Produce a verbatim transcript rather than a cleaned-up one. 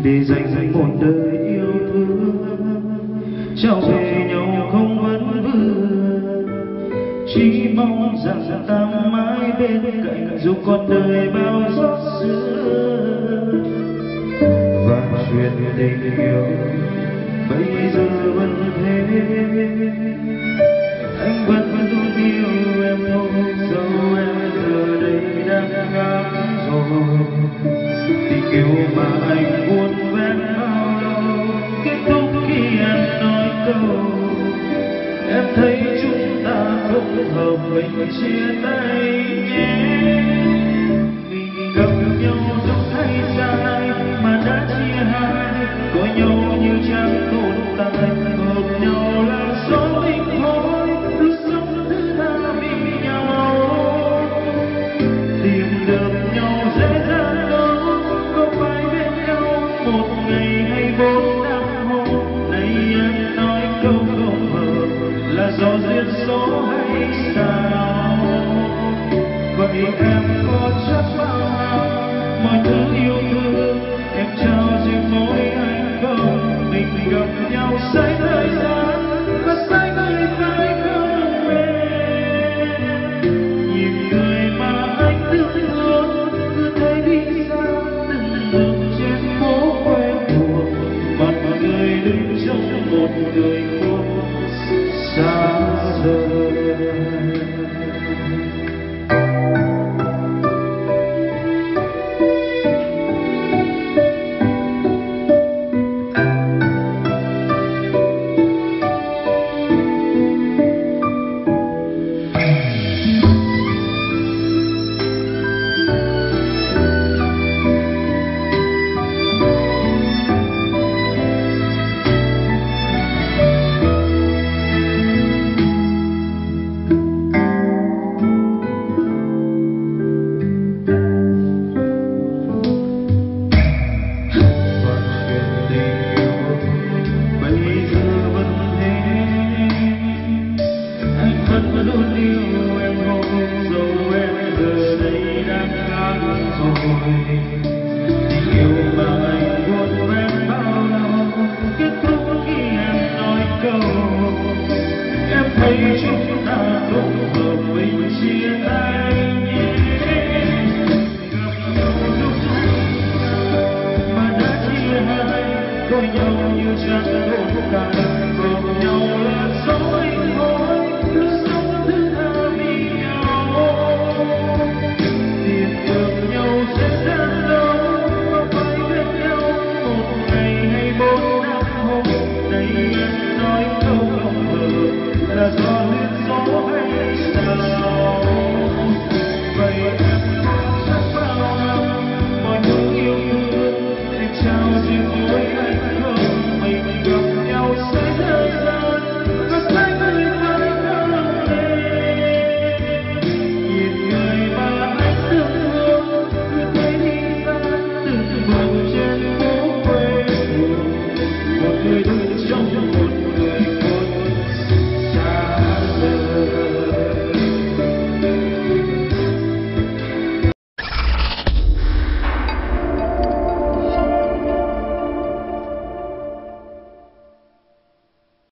để dành một đời yêu thương trao về nhau không vấn vương, chỉ mong rằng ta mãi bên cạnh dù con đời bao gió sương. Và chuyện tình yêu bây giờ vẫn thế, anh vẫn vẫn luôn yêu em thôi, dẫu em giờ đây đang ngã rồi. Tình yêu mà anh buồn vén bao lâu kết thúc khi em nói câu em thấy chúng ta không hợp, mình chia tay nhé. Mình gặp nhau dẫu hay dài mà đã chia hai, có nhau như chẳng tồn tại, hợp nhau là số mình thôi. Lúc sống thứ tha vì nhau, tìm được nhau dễ dàng đâu, có phải bên nhau một ngày hay bốn năm hôm. Nay em nói câu không hợp là do duyên số hay sao? Vậy em có chắc bao mọi thứ yêu thương em trao riêng mỗi anh không? Mình gặp nhau sai thời gian và sai người phải không em? Nhìn người mà anh thương thương cứ thế đi xa, từng bước trên phố quen thuộc, còn mọi người đứng trong một người khô xa rời. Chúng ta không hợp mình chia tay nhé. Gặp nhau lúc mà đã chia hai, có nhau như chẳng tồn tại.